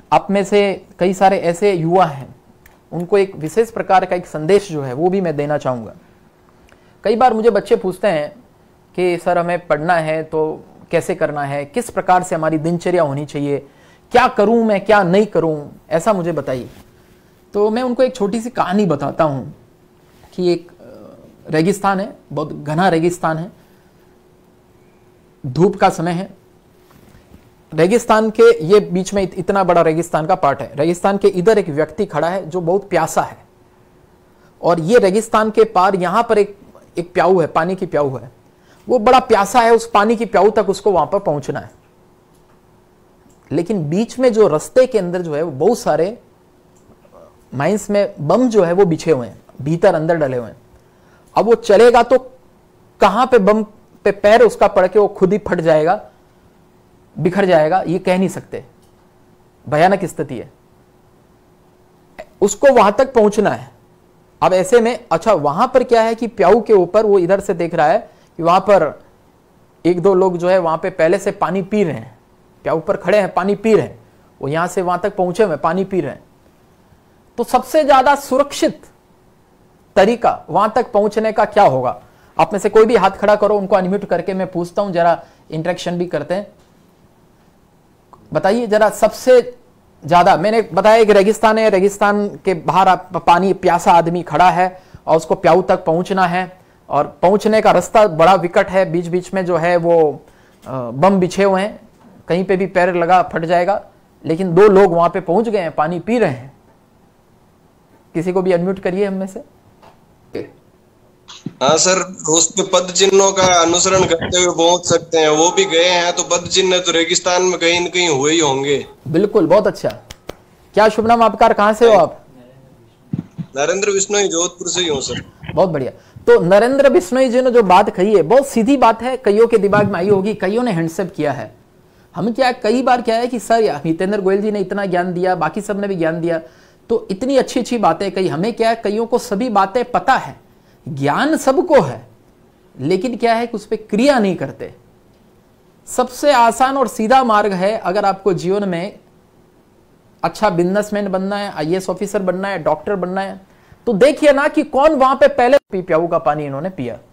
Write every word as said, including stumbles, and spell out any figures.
आप में से कई सारे ऐसे युवा हैं, उनको एक विशेष प्रकार का एक संदेश जो है वो भी मैं देना चाहूँगा। कई बार मुझे बच्चे पूछते हैं कि सर हमें पढ़ना है तो कैसे करना है, किस प्रकार से हमारी दिनचर्या होनी चाहिए, क्या करूं मैं क्या नहीं करूं, ऐसा मुझे बताइए। तो मैं उनको एक छोटी सी कहानी बताता हूं कि एक रेगिस्तान है, बहुत घना रेगिस्तान है, धूप का समय है। रेगिस्तान के ये बीच में इतना बड़ा रेगिस्तान का पार्ट है। रेगिस्तान के इधर एक व्यक्ति खड़ा है जो बहुत प्यासा है, और ये रेगिस्तान के पार यहां पर एक एक प्याऊ है, पानी की प्याऊ है। वो बड़ा प्यासा है, उस पानी की प्याऊ तक उसको वहां पर पहुंचना है। लेकिन बीच में जो रास्ते के अंदर जो है वो बहुत सारे माइंस में बम जो है वो बिछे हुए हैं, भीतर अंदर डले हुए हैं। अब वो चलेगा तो कहां पे बम पे पैर उसका पड़ के वो खुद ही फट जाएगा, बिखर जाएगा, ये कह नहीं सकते। भयानक स्थिति है, उसको वहां तक पहुंचना है। अब ऐसे में अच्छा वहां पर क्या है कि प्याऊ के ऊपर वो इधर से देख रहा है कि वहां पर एक दो लोग जो है वहां पे पहले से पानी पी रहे हैं, प्याऊ पर खड़े हैं, पानी पी रहे हैं, वो यहां से वहां तक पहुंचे हुए पानी पी रहे हैं। तो सबसे ज्यादा सुरक्षित तरीका वहां तक पहुंचने का क्या होगा? आप में से कोई भी हाथ खड़ा करो, उनको अनम्यूट करके मैं पूछता हूं, जरा इंटरेक्शन भी करते हैं। बताइए जरा, सबसे ज्यादा, मैंने बताया कि रेगिस्तान है, रेगिस्तान के बाहर पानी, प्यासा आदमी खड़ा है और उसको प्याऊ तक पहुंचना है, और पहुंचने का रास्ता बड़ा विकट है, बीच बीच में जो है वो बम बिछे हुए हैं, कहीं पे भी पैर लगा फट जाएगा। लेकिन दो लोग वहां पे पहुंच गए हैं, पानी पी रहे हैं। किसी को भी अनम्यूट करिए हम में से। हाँ सर, उस पे पद चिन्हों का अनुसरण करते हुए पहुंच सकते हैं। वो भी गए हैं तो पद चिन्ह तो रेगिस्तान में कहीं न कहीं हुए ही होंगे। बिल्कुल, बहुत अच्छा। क्या शुभ नाम आपका, कहां से हो आप? नरेंद्र बिश्नोई, जोधपुर से ही हूँ सर। बहुत बढ़िया। तो नरेंद्र बिश्नोई जी ने जो बात कही है बहुत सीधी बात है, कईयों के दिमाग में आई होगी, कईयों ने हैंडसअप किया है। हम क्या कई बार क्या है कि सर हितेंद्र गोयल जी ने इतना ज्ञान दिया, बाकी सब ने भी ज्ञान दिया, तो इतनी अच्छी अच्छी बातें कही। हमें क्या है, कईयों को सभी बातें पता है, ज्ञान सबको है, लेकिन क्या है कि उस पर क्रिया नहीं करते। सबसे आसान और सीधा मार्ग है, अगर आपको जीवन में अच्छा बिजनेसमैन बनना है, आई ए एस ऑफिसर बनना है, डॉक्टर बनना है, तो देखिए ना कि कौन वहां पे पहले प्याऊ का पानी इन्होंने पिया।